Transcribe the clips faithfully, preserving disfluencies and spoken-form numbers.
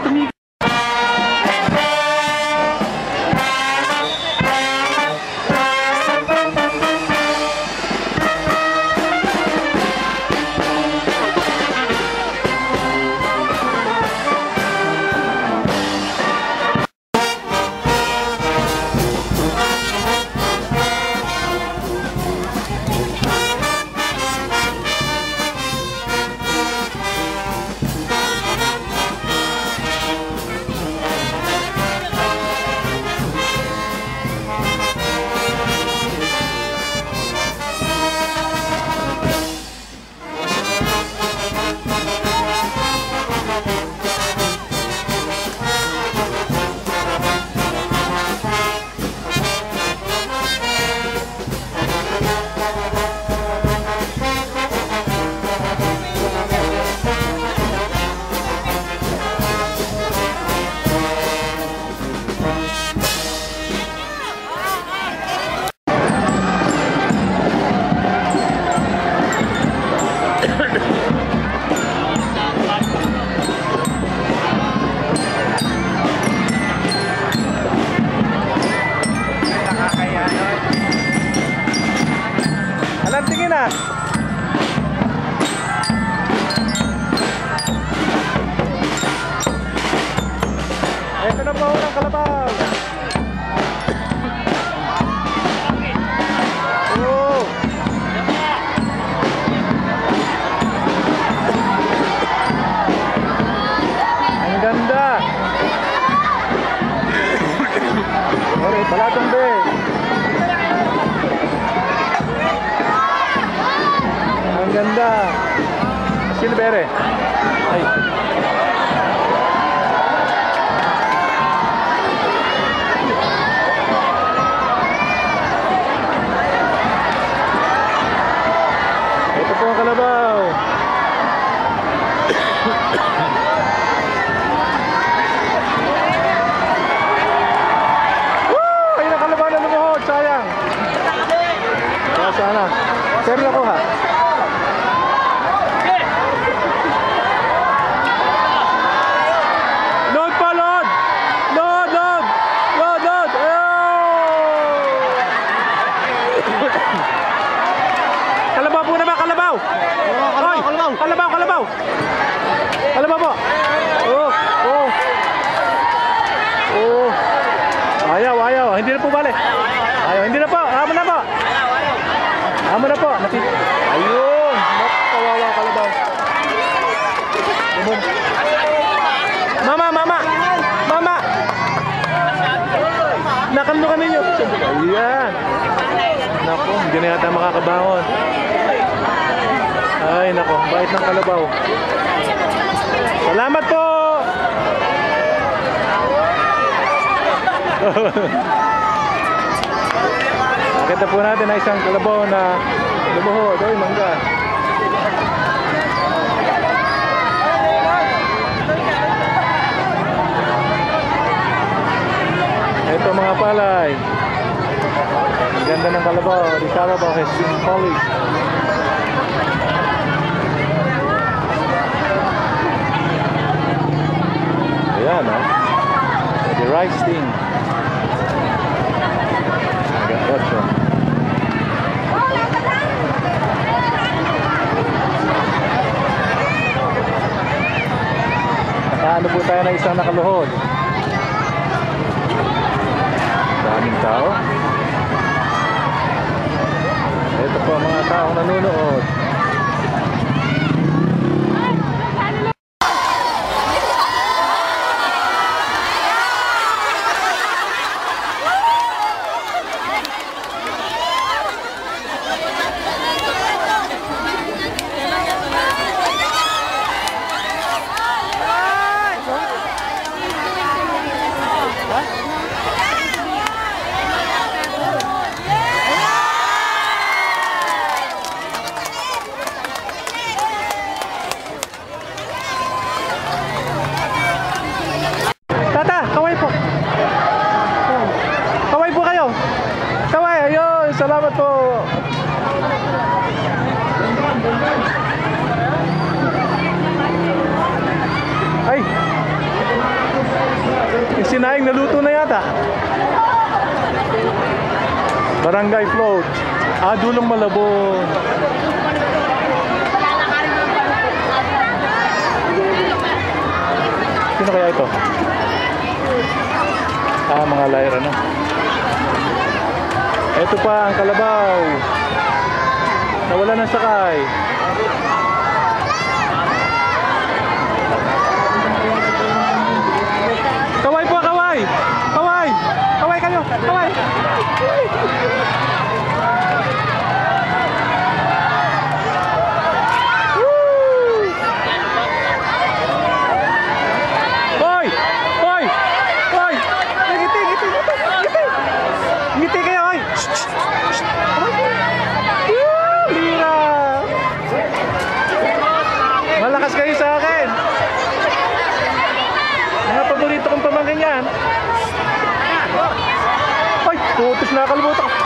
tumigil. Ito na po ang kalabaw. Oh. Ang ganda. Ore, balatong be. Ang ganda. Sino bere? Ay. Kalabaw. Woo! Ayun ang kalabaw na lumuhod. Sayang. Kaya sana. Pero ako ha. Load pa, load! Load, load! Load, load! Kalabaw po na ba? Kalabaw! Kalabaw, kalabaw, kalabaw, kalabaw. Kalabaw po. Oh, oh. Oh. Ayaw, ayaw. Hindi na po balik. Ayaw, hindi na po. Amo na po. Amo na po. Ayun. Kawawa kalabaw. Mama, mama. Mama. Nakamno kami nyo. Ayan. Naku, hindi na yata makakabangon. Ay nako, bait ng kalabaw. Salamat po. Nakita po natin na isang kalabaw na lumuhod. Oy, mangga. Ito mga palay. Ang ganda ng kalabaw. The kalabaw has been polished. Ayan, ha? The rice thing. Agad ocho. Nakaano po tayo na isang nakaluhod. Daming tao. Ito po ang mga taong nanonood. Barangay Float. Ah, Dulong Malabon. Sino kaya ito? Ah, mga layra na. Ito pa ang kalabaw. Nawala ng sakay. Kaway po, kaway! Kaway! Kaway kayo! Kaway! Hoy! Hoy! Hoy! Ngiti, ngiti, ngiti! Ngiti! Ngiti kayo, hoy! Lira! Malakas kayo sa akin! Mga paborito kong pamangkin yan. Ay, putos na nakalimutan ko.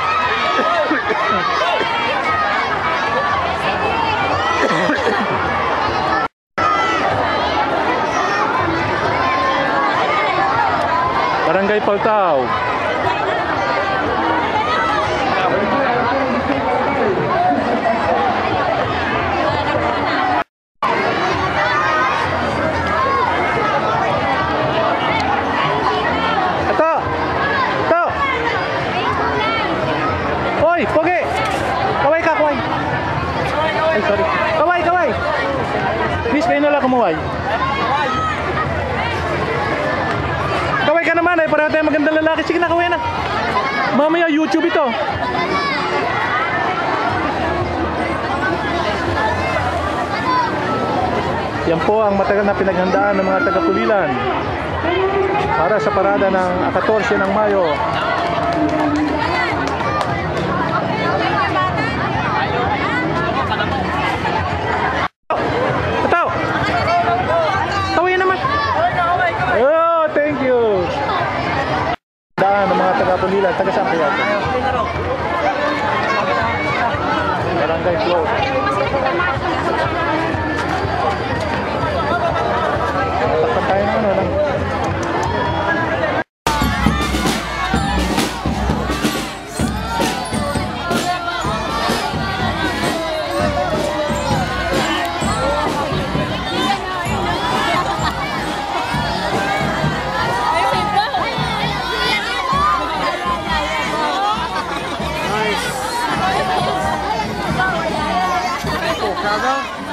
Barangay Paltao. Pogi! Kaway ka, kaway! Ay, sorry. Kaway, kaway! Please, kayo na lang kumuway. Kaway ka naman, ay pareho tayo magandang lalaki. Sige na, kaway na. Mamaya, YouTube ito. Yan po ang matagal na pinaghandaan ng mga taga-Pulilan para sa parada ng fourteen ng Mayo. Pulilan, taga saan kaya ito? Barangay Float. Takpan tayo ng ano lang. Bravo.